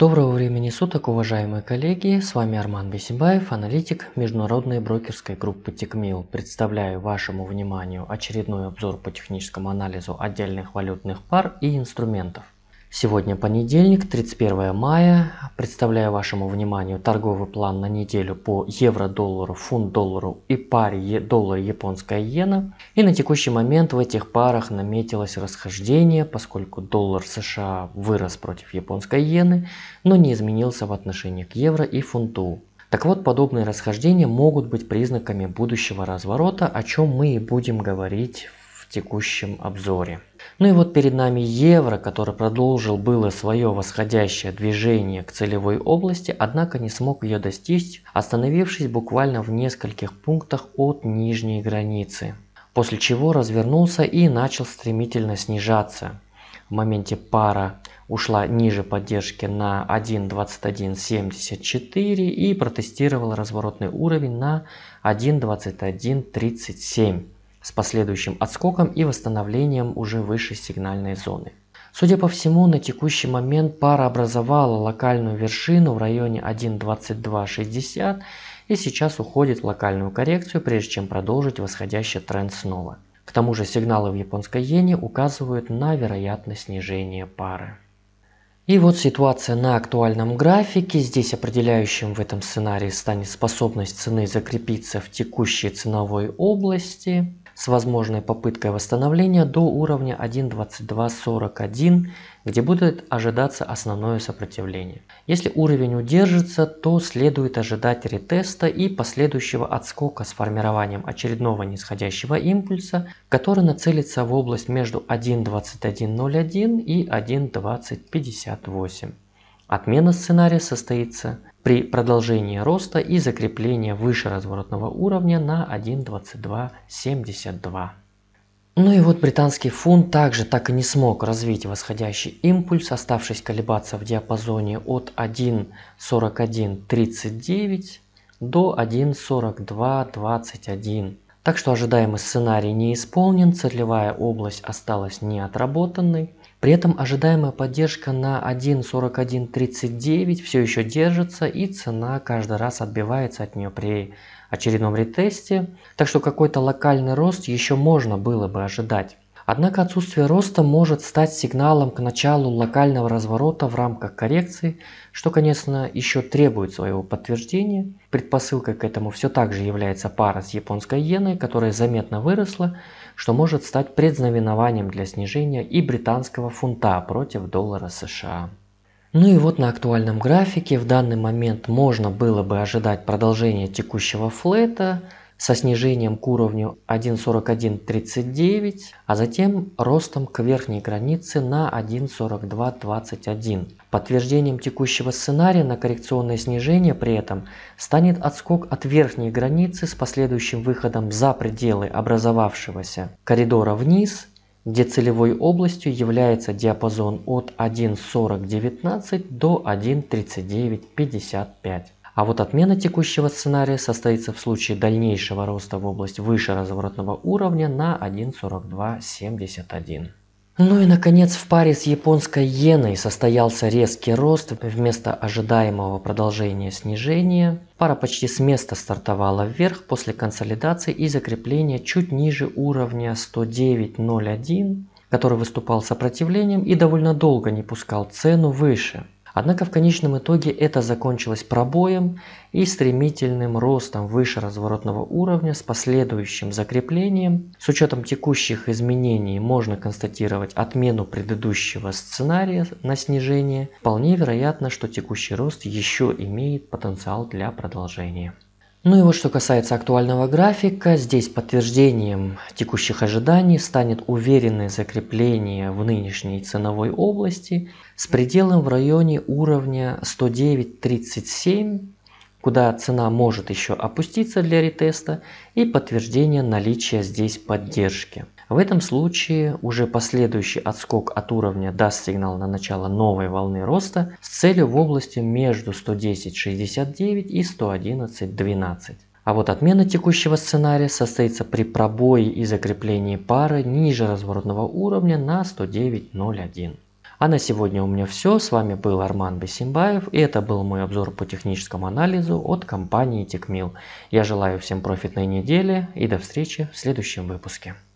Доброго времени суток, уважаемые коллеги! С вами Арман Бейсенбаев, аналитик международной брокерской группы Techmill. Представляю вашему вниманию очередной обзор по техническому анализу отдельных валютных пар и инструментов. Сегодня понедельник, 31 мая. Представляю вашему вниманию торговый план на неделю по евро-доллару, фунт-доллару и паре доллар-японская иена. И на текущий момент в этих парах наметилось расхождение, поскольку доллар США вырос против японской иены, но не изменился в отношении к евро и фунту. Так вот, подобные расхождения могут быть признаками будущего разворота, о чем мы и будем говорить в текущем обзоре. Ну и вот перед нами евро, который продолжил было свое восходящее движение к целевой области, однако не смог ее достичь, остановившись буквально в нескольких пунктах от нижней границы. После чего развернулся и начал стремительно снижаться. В моменте пара ушла ниже поддержки на 1.2174 и протестировала разворотный уровень на 1.2137 с последующим отскоком и восстановлением уже выше сигнальной зоны. Судя по всему, на текущий момент пара образовала локальную вершину в районе 1.2260 и сейчас уходит в локальную коррекцию, прежде чем продолжить восходящий тренд снова. К тому же сигналы в японской иене указывают на вероятность снижения пары. И вот ситуация на актуальном графике. Здесь определяющим в этом сценарии станет способность цены закрепиться в текущей ценовой области с возможной попыткой восстановления до уровня 1.2241, где будет ожидаться основное сопротивление. Если уровень удержится, то следует ожидать ретеста и последующего отскока с формированием очередного нисходящего импульса, который нацелится в область между 1.2101 и 1.2058. Отмена сценария состоится при продолжении роста и закреплении выше разворотного уровня на 1.2272. Ну и вот британский фунт также так и не смог развить восходящий импульс, оставшись колебаться в диапазоне от 1.4139 до 1.4221. Так что ожидаемый сценарий не исполнен, целевая область осталась неотработанной. При этом ожидаемая поддержка на 1.4139 все еще держится, и цена каждый раз отбивается от нее при очередном ретесте, так что какой-то локальный рост еще можно было бы ожидать. Однако отсутствие роста может стать сигналом к началу локального разворота в рамках коррекции, что, конечно, еще требует своего подтверждения. Предпосылкой к этому все так же является пара с японской иеной, которая заметно выросла, что может стать предзнаменованием для снижения и британского фунта против доллара США. Ну и вот на актуальном графике в данный момент можно было бы ожидать продолжения текущего флета со снижением к уровню 1.4139, а затем ростом к верхней границе на 1.4221. Подтверждением текущего сценария на коррекционное снижение при этом станет отскок от верхней границы с последующим выходом за пределы образовавшегося коридора вниз, где целевой областью является диапазон от 1.4019 до 1.3955. А вот отмена текущего сценария состоится в случае дальнейшего роста в область выше разворотного уровня на 1.4271. Ну и наконец в паре с японской иеной состоялся резкий рост вместо ожидаемого продолжения снижения. Пара почти с места стартовала вверх после консолидации и закрепления чуть ниже уровня 109.01, который выступал сопротивлением и довольно долго не пускал цену выше. Однако в конечном итоге это закончилось пробоем и стремительным ростом выше разворотного уровня с последующим закреплением. С учетом текущих изменений можно констатировать отмену предыдущего сценария на снижение. Вполне вероятно, что текущий рост еще имеет потенциал для продолжения. Ну и вот что касается актуального графика, здесь подтверждением текущих ожиданий станет уверенное закрепление в нынешней ценовой области с пределом в районе уровня 109.37, куда цена может еще опуститься для ретеста, и подтверждение наличия здесь поддержки. В этом случае уже последующий отскок от уровня даст сигнал на начало новой волны роста с целью в области между 110.69 и 111.12. А вот отмена текущего сценария состоится при пробое и закреплении пары ниже разворотного уровня на 109.01. А на сегодня у меня все. С вами был Арман Бесимбаев, и это был мой обзор по техническому анализу от компании Techmill. Я желаю всем профитной недели и до встречи в следующем выпуске.